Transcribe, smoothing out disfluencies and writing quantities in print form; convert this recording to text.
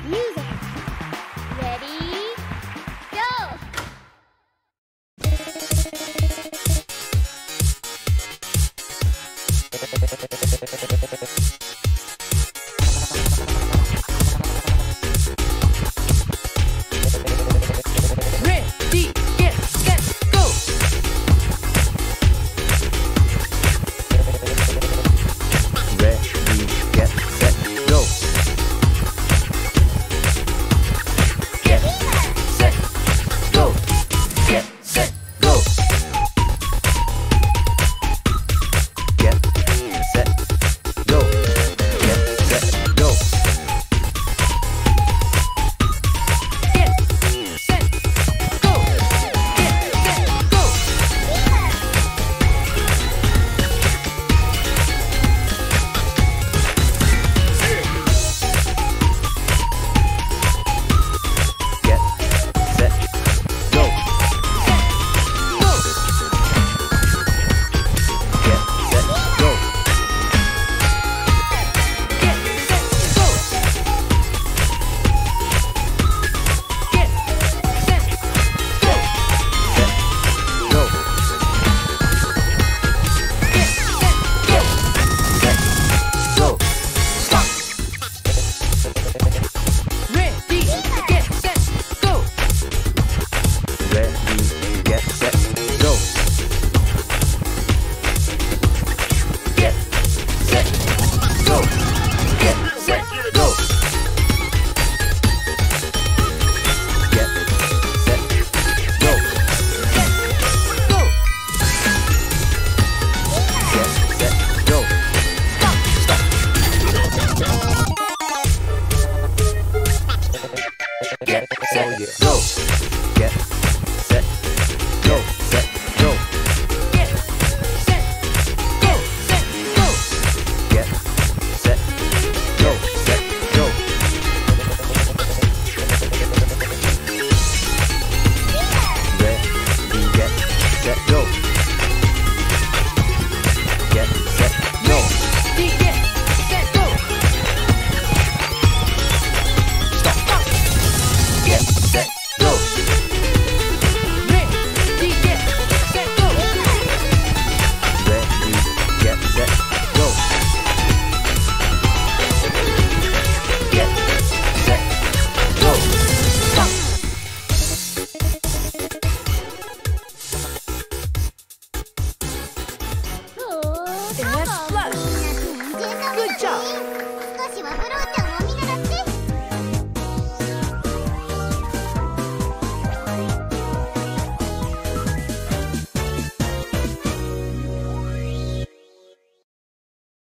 Music. Ready, go! Ready, get, set, go! Ready, get, set, go. Get, set, go! Get, set, go! Get, set, go. Get, set, go. Get, set, go! Get, set, go! Get, set, go. Go! Get, set, go. Get, set, go! Get, set, go! Set, go. Get, set, go! Set, go. Stop! Ready, get, set, go! Ready, get, set, go. Get, set, go! Get, set, go! Get, set, go. Get, go! Get, set, go. Stop, stop! Get, Set, go. Get,